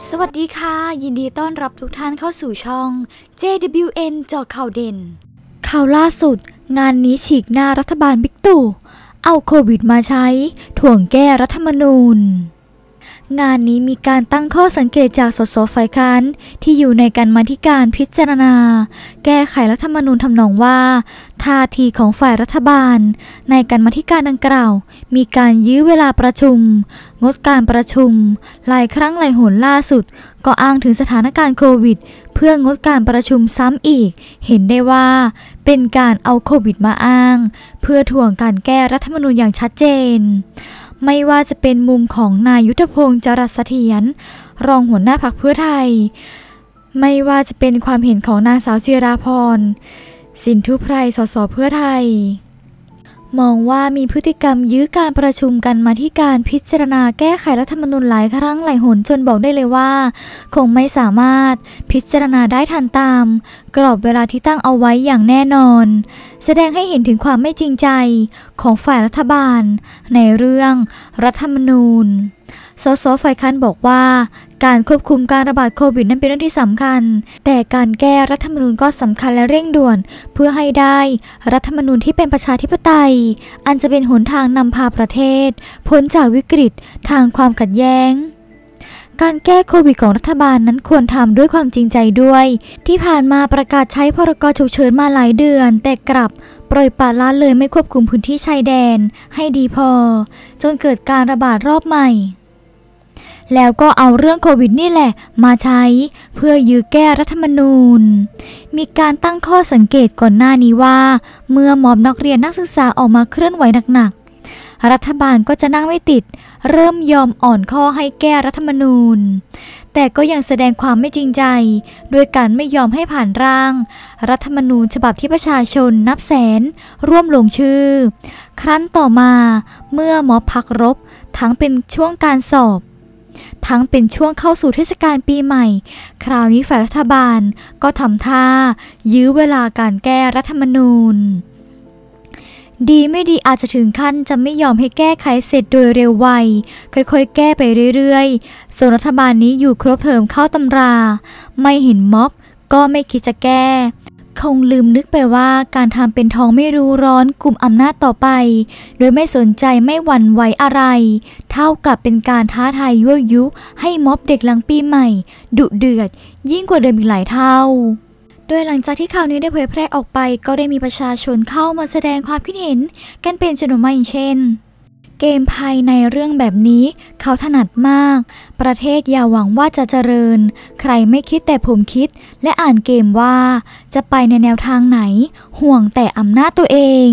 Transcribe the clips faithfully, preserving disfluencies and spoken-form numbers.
สวัสดีค่ะยินดีต้อนรับทุกท่านเข้าสู่ช่อง เจ ดับเบิลยู เอ็น เจาะข่าวเด่นข่าวล่าสุดงานนี้ฉีกหน้ารัฐบาลบิ๊กตู่เอาโควิดมาใช้ถ่วงแก้รัฐธรรมนูญงานนี้มีการตั้งข้อสังเกตจากสสฝ่ายค้านที่อยู่ในกรรมาธิการพิจารณาแก้ไขรัฐธรรมนูญทำนองว่าท่าทีของฝ่ายรัฐบาลในกรรมาธิการดังกล่าวมีการยื้อเวลาประชุมงดการประชุมหลายครั้งหลายหนล่าสุดก็อ้างถึงสถานการณ์โควิดเพื่องดการประชุมซ้ำอีกเห็นได้ว่าเป็นการเอาโควิดมาอ้างเพื่อถ่วงการแก้รัฐธรรมนูญอย่างชัดเจนไม่ว่าจะเป็นมุมของนายยุทธพงษ์จรัสเสถียรรองหัวหน้าพรรคเพื่อไทยไม่ว่าจะเป็นความเห็นของนางสาวจิราพรสินธุไพรสสเพื่อไทยมองว่ามีพฤติกรรมยื้อการประชุมกันมาที่การพิจารณาแก้ไขรัฐธรรมนูญหลายครั้งหลายหนจนบอกได้เลยว่าคงไม่สามารถพิจารณาได้ทันตามกรอบเวลาที่ตั้งเอาไว้อย่างแน่นอนแสดงให้เห็นถึงความไม่จริงใจของฝ่ายรัฐบาลในเรื่องรัฐธรรมนูญสสฝ่ายค้านบอกว่าการควบคุมการระบาดโควิดนั้นเป็นเรื่องที่สำคัญแต่การแก้รัฐธรรมนูญก็สำคัญและเร่งด่วนเพื่อให้ได้รัฐธรรมนูญที่เป็นประชาธิปไตยอันจะเป็นหนทางนำพาประเทศพ้นจากวิกฤตทางความขัดแย้งการแก้โควิดของรัฐบาลนั้นควรทำด้วยความจริงใจด้วยที่ผ่านมาประกาศใช้พรกฉุกเฉินมาหลายเดือนแต่กลับปล่อยปละละเลยไม่ควบคุมพื้นที่ชายแดนให้ดีพอจนเกิดการระบาดรอบใหม่แล้วก็เอาเรื่องโควิดนี่แหละมาใช้เพื่อยื้อแก้รัฐธรรมนูญมีการตั้งข้อสังเกตก่อนหน้านี้ว่าเมื่อม็อบนักเรียนนักศึกษาออกมาเคลื่อนไหวหนักๆรัฐบาลก็จะนั่งไม่ติดเริ่มยอมอ่อนข้อให้แก้รัฐธรรมนูญแต่ก็ยังแสดงความไม่จริงใจโดยการไม่ยอมให้ผ่านร่างรัฐธรรมนูญฉบับที่ประชาชนนับแสนร่วมลงชื่อครั้นต่อมาเมื่อม็อบพักรบทั้งเป็นช่วงการสอบทั้งเป็นช่วงเข้าสู่เทศกาลปีใหม่คราวนี้ฝ่ายรัฐบาลก็ทำท่ายื้อเวลาการแก้รัฐธรรมนูญดีไม่ดีอาจจะถึงขั้นจะไม่ยอมให้แก้ไขเสร็จโดยเร็วไวค่อยๆแก้ไปเรื่อยๆส่วนรัฐบาลนี้อยู่ครบเทอมเข้าตำราไม่เห็นม็อบก็ไม่คิดจะแก้คงลืมนึกไปว่าการทำเป็นทองไม่รู้ร้อนกลุ่มอำนาจต่อไปโดยไม่สนใจไม่หวั่นไหวอะไรเท่ากับเป็นการท้าทายยั่วยุให้ม็อบเด็กหลังปีใหม่ดุเดือดยิ่งกว่าเดิมอีกหลายเท่าโดยหลังจากที่ข่าวนี้ได้เผยแพร่ออกไปก็ได้มีประชาชนเข้ามาแสดงความคิดเห็นกันเป็นจำนวนมากอย่างเช่นเกมภายในเรื่องแบบนี้เขาถนัดมากประเทศอย่าหวังว่าจะเจริญใครไม่คิดแต่ผมคิดและอ่านเกมว่าจะไปในแนวทางไหนห่วงแต่อำนาจตัวเอง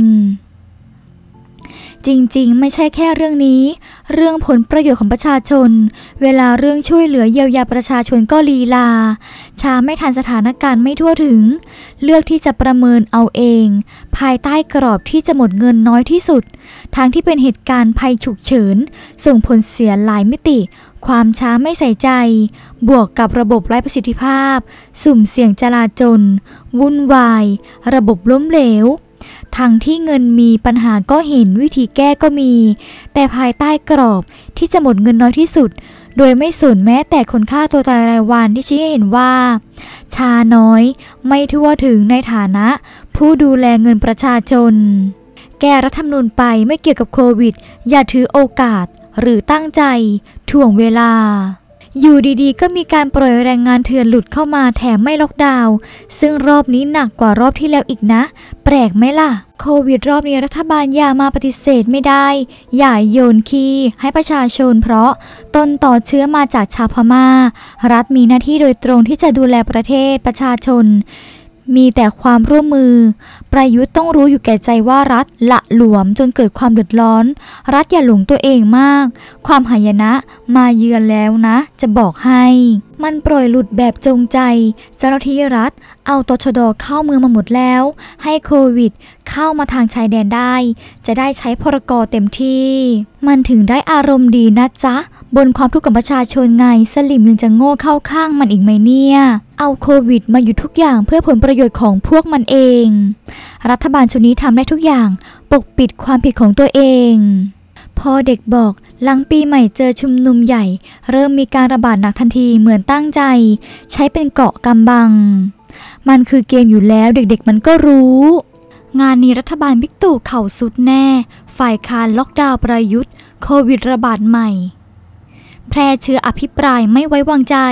จริงๆไม่ใช่แค่เรื่องนี้เรื่องผลประโยชน์ของประชาชนเวลาเรื่องช่วยเหลือเยียวยาประชาชนก็ลีลาช้าไม่ทันสถานการณ์ไม่ทั่วถึงเลือกที่จะประเมินเอาเองภายใต้กรอบที่จะหมดเงินน้อยที่สุดทั้งที่เป็นเหตุการณ์ภัยฉุกเฉินส่งผลเสียหลายมิติความช้าไม่ใส่ใจบวกกับระบบไร้ประสิทธิภาพสุ่มเสี่ยงจลาจลวุ่นวายระบบล้มเหลวทั้งที่เงินมีปัญหาก็เห็นวิธีแก้ก็มีแต่ภายใต้กรอบที่จะหมดเงินน้อยที่สุดโดยไม่สนแม้แต่คนฆ่าตัวตายรายวันที่ชี้ให้เห็นว่าช้าน้อยไม่ทั่วถึงในฐานะผู้ดูแลเงินประชาชนแก้รัฐธรรมนูญไปไม่เกี่ยวกับโควิดอย่าถือโอกาสหรือตั้งใจถ่วงเวลาอยู่ดีๆก็มีการปล่อยแรงงานเถื่อนหลุดเข้ามาแถมไม่ล็อกดาวน์ซึ่งรอบนี้หนักกว่ารอบที่แล้วอีกนะแปลกไหมล่ะโควิดรอบนี้รัฐบาลอย่ามาปฏิเสธไม่ได้อย่าโยนขี้ให้ประชาชนเพราะต้นต่อเชื้อมาจากชาวพม่ารัฐมีหน้าที่โดยตรงที่จะดูแลประเทศประชาชนมีแต่ความร่วมมือประยุทธ์ต้องรู้อยู่แก่ใจว่ารัฐละหลวมจนเกิดความเดือดร้อนรัฐอย่าหลงตัวเองมากความหายนะมาเยือนแล้วนะจะบอกให้มันปล่อยหลุดแบบจงใจเจ้าหน้าที่รัฐเอาตชด.เข้าเมืองมาหมดแล้วให้โควิดเข้ามาทางชายแดนได้จะได้ใช้พรก.เต็มที่มันถึงได้อารมณ์ดีนะจ๊ะบนความทุกข์ของประชาชนไงสลิมยังจะโง่เข้าข้างมันอีกไหมเนี่ยเอาโควิดมาอยู่ทุกอย่างเพื่อผลประโยชน์ของพวกมันเองรัฐบาลชุดนี้ทำได้ทุกอย่างปกปิดความผิดของตัวเองพ่อเด็กบอกหลังปีใหม่เจอชุมนุมใหญ่เริ่มมีการระบาดหนักทันทีเหมือนตั้งใจใช้เป็นเกราะกำบังมันคือเกมอยู่แล้วเด็กๆมันก็รู้งานนี้รัฐบาลบิ๊กตู่เข่าสุดแน่ฝ่ายค้านล็อกดาวน์ประยุทธ์โควิดระบาดใหม่แพร่เชื้ออภิปรายไม่ไว้วางใจ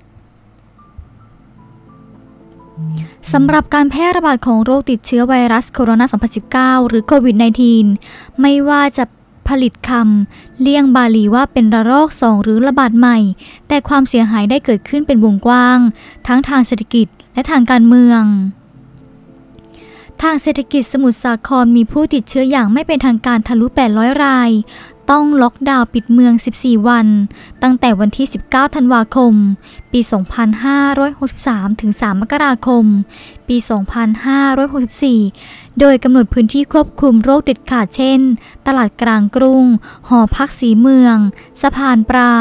สำหรับการแพร่ระบาดของโรคติดเชื้อไวรัสโคโรนา สองพันสิบเก้า หรือโควิด สิบเก้า ไม่ว่าจะผลิตคำเลี่ยงบาลีว่าเป็นระลอกสองหรือระบาดใหม่แต่ความเสียหายได้เกิดขึ้นเป็นวงกว้างทั้งทางเศรษฐกิจและทางการเมืองทางเศรษฐกิจสมุทรสาครมีผู้ติดเชื้ออย่างไม่เป็นทางการทะลุแปดร้อยรายต้องล็อกดาวน์ปิดเมืองสิบสี่วันตั้งแต่วันที่สิบเก้าธันวาคมปีสองพันห้าร้อยหกสิบสามถึงสามมกราคมปีสองพันห้าร้อยหกสิบสี่โดยกำหนดพื้นที่ควบคุมโรคเด็ดขาดเช่นตลาดกลางกรุงหอพักสีเมืองสะพานปลา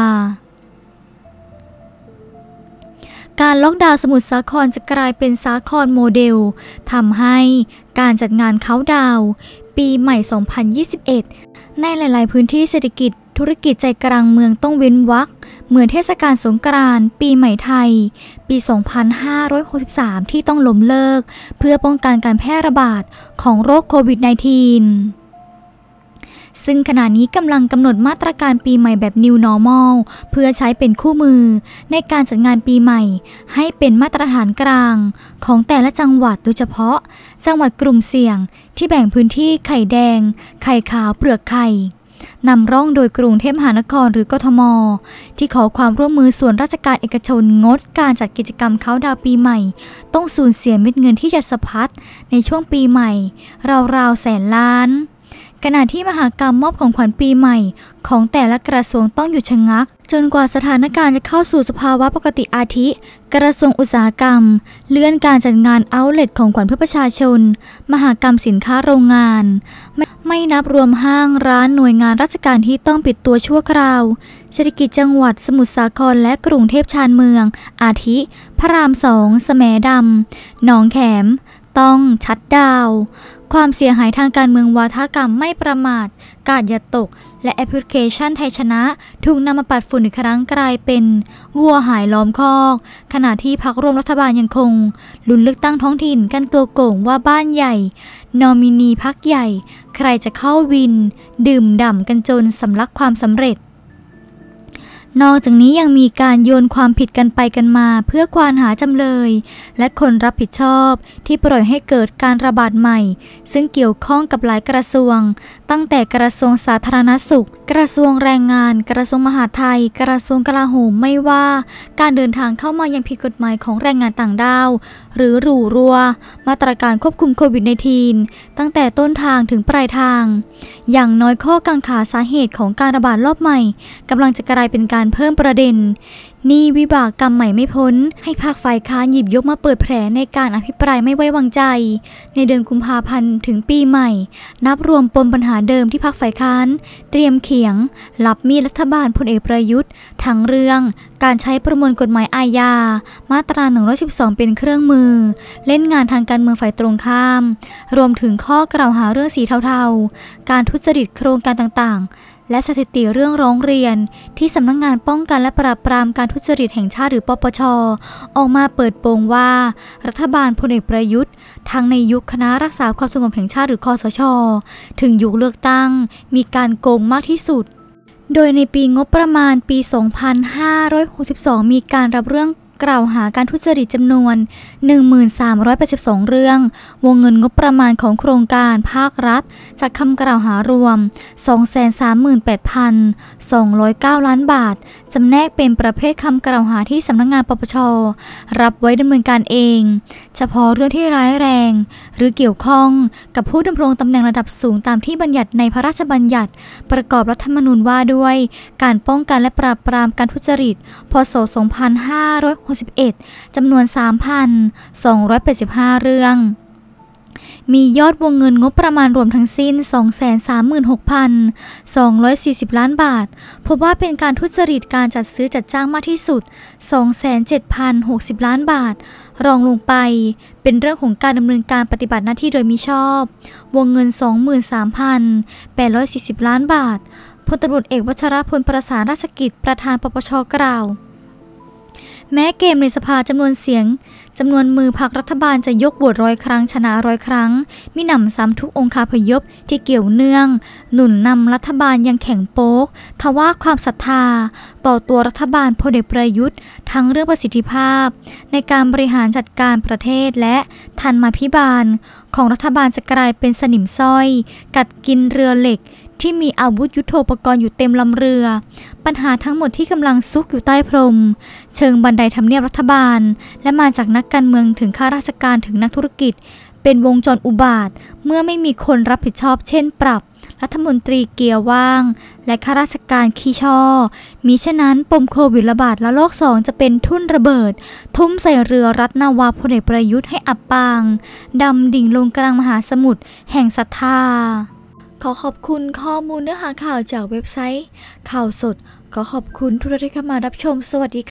การล็อกดาวน์สมุทรสาครจะกลายเป็นสาครโมเดลทำให้การจัดงานเค้าท์ดาวน์ปีใหม่สองพันยี่สิบเอ็ดในหลายๆพื้นที่เศรษฐกิจธุรกิจใจกลางเมืองต้องเว้นวรรคเหมือนเทศกาลสงกรานต์ปีใหม่ไทยปีสองพันห้าร้อยหกสิบสามที่ต้องล้มเลิกเพื่อป้องกันการแพร่ระบาดของโรคโควิด สิบเก้า ซึ่งขณะนี้กำลังกำหนดมาตรการปีใหม่แบบ New Normal เพื่อใช้เป็นคู่มือในการจัดงานปีใหม่ให้เป็นมาตรฐานกลางของแต่ละจังหวัดโดยเฉพาะจังหวัดกลุ่มเสี่ยงที่แบ่งพื้นที่ไข่แดงไข่ขาวเปลือกไข่นำร่องโดยกรุงเทพมหานครหรือกทม.ที่ขอความร่วมมือส่วนราชการเอกชนงดการจัดกิจกรรมเค้าท์ดาวน์ปีใหม่ต้องสูญเสียเม็ดเงินที่จะสะพัดในช่วงปีใหม่ราวๆแสนล้านขณะที่มหกรรมมอบของขวัญปีใหม่ของแต่ละกระทรวงต้องหยุดชะงักจนกว่าสถานการณ์จะเข้าสู่สภาวะปกติอาทิกระทรวงอุตสาหกรรมเลื่อนการจัดงานเอาท์เล็ตของขวัญเพื่อประชาชนมหกรรมสินค้าโรงงานไม่ไม่นับรวมห้างร้านหน่วยงานราชการที่ต้องปิดตัวชั่วคราวเศรษฐกิจจังหวัดสมุทรสาครและกรุงเทพชานเมืองอาทิพระรามสองแสมดำหนองแขมต้องชัดดาวน์ความเสียหายทางการเมืองวาทกรรมไม่ประมาทกาดอย่าตกและแอปพลิเคชันไทยชนะถูกนำมาปัดฝุ่นอีกครั้งกลายเป็นวัวหายล้อมคอกขณะที่พรรคร่วมรัฐบาลยังคงลุ้นเลือกตั้งท้องถิ่นกันตัวโก่งว่าบ้านใหญ่นอมินีพรรคใหญ่ใครจะเข้าวินดื่มด่ำกันจนสำลักความสำเร็จนอกจากนี้ยังมีการโยนความผิดกันไปกันมาเพื่อควานหาจำเลยและคนรับผิดชอบที่ปล่อยให้เกิดการระบาดใหม่ซึ่งเกี่ยวข้องกับหลายกระทรวงตั้งแต่กระทรวงสาธารณสุขกระทรวงแรงงานกระทรวงมหาดไทยกระทรวงกลาโหมไม่ว่าการเดินทางเข้ามายังผิดกฎหมายของแรงงานต่างด้าวหรือหรูรัวมาตรการควบคุมโควิด สิบเก้า ตั้งแต่ต้นทางถึงปลายทางอย่างน้อยข้อกังขาสาเหตุของการระบาดรอบใหม่กำลังจะกลายเป็นการเพิ่มประเด็นนี่วิบากกรรมใหม่ไม่พ้นให้พรรคฝ่ายค้านหยิบยกมาเปิดแผลในการอภิปรายไม่ไว้วางใจในเดือนกุมภาพันธ์ถึงปีใหม่นับรวมปมปัญหาเดิมที่พรรคฝ่ายค้านเตรียมเขียงรับมีดรัฐบาลพลเอกประยุทธ์ทั้งเรื่องการใช้ประมวลกฎหมายอาญามาตราหนึ่งร้อยสิบสองเป็นเครื่องมือเล่นงานทางการเมืองฝ่ายตรงข้ามรวมถึงข้อกล่าวหาเรื่องสีเทาๆการทุจริตโครงการต่างๆและสถิติเรื่องร้องเรียนที่สำนักงานป้องกันและปราบปรามการทุจริตแห่งชาติหรือปปช.ออกมาเปิดโปงว่ารัฐบาลพลเอกประยุทธ์ทั้งในยุคคณะรักษาความสงบแห่งชาติหรือคสช.ถึงยุคเลือกตั้งมีการโกงมากที่สุดโดยในปีงบประมาณปี สองพันห้าร้อยหกสิบสอง มีการรับเรื่องกล่าวหาการทุจริตจำนวน หนึ่งพันสามร้อยแปดสิบสอง เรื่องวงเงินงบประมาณของโครงการภาครัฐจากคำกล่าวหารวม สองแสนสามหมื่นแปดพันสองร้อยเก้า ล้านบาทจำแนกเป็นประเภทคำกล่าวหาที่สำนักงานปปช.รับไว้ดำเนินการเองเฉพาะเรื่องที่ร้ายแรงหรือเกี่ยวข้องกับผู้ดำรงตำแหน่งระดับสูงตามที่บัญญัติในพระราชบัญญัติประกอบรัฐธรรมนูญว่าด้วยการป้องกันและปราบปรามการทุจริตพ.ศ. สองพันห้าร้อยหกสิบเอ็ด จำนวน สามพันสองร้อยแปดสิบห้า เรื่องมียอดวงเงินงบประมาณรวมทั้งสิ้น สองแสนสามหมื่นหกพันสองร้อยสี่สิบ ล้านบาทพบว่าเป็นการทุจริตการจัดซื้อจัดจ้างมากที่สุด สองแสนเจ็ดพันหกสิบ ล้านบาทรองลงไปเป็นเรื่องของการดำเนินการปฏิบัติหน้าที่โดยมิชอบวงเงิน สองหมื่นสามพันแปดร้อยสี่สิบ ล้านบาทพลตำรวจเอกวชรพลประสานราชกิจประธานปปชกล่าวแม้เกมในสภาจำนวนเสียงจำนวนมือพรรครัฐบาลจะยกโหวตร้อยครั้งชนะร้อยครั้งมิหนำซ้ำทุกองคาพยพที่เกี่ยวเนื่องหนุนนำรัฐบาลยังแข็งโป๊กทว่าความศรัทธาต่อตัวรัฐบาลพลเอกประยุทธ์ทั้งเรื่องประสิทธิภาพในการบริหารจัดการประเทศและทันมาพิบาลของรัฐบาลจะกลายเป็นสนิมสร้อยกัดกินเรือเหล็กที่มีอาวุธยุทโธปกรณ์อยู่เต็มลำเรือปัญหาทั้งหมดที่กำลังซุกอยู่ใต้พรมเชิงบันไดทำเนียบรัฐบาลและมาจากนักการเมืองถึงข้าราชการถึงนักธุรกิจเป็นวงจรอุบาทเมื่อไม่มีคนรับผิดชอบเช่นปรับรัฐมนตรีเกียร์ว่างและข้าราชการขี้ช่อมิฉะนั้นปมโควิดระบาดและโลกสองจะเป็นทุ่นระเบิดทุ่มใส่เรือรัฐนาวาพลเอกประยุทธ์ให้อับปางดำดิ่งลงกลางมหาสมุทรแห่งศรัทธาขอขอบคุณข้อมูลเนื้อหาข่าวจากเว็บไซต์ข่าวสดขอขอบคุณทุกท่านที่เข้ามารับชมสวัสดีค่ะ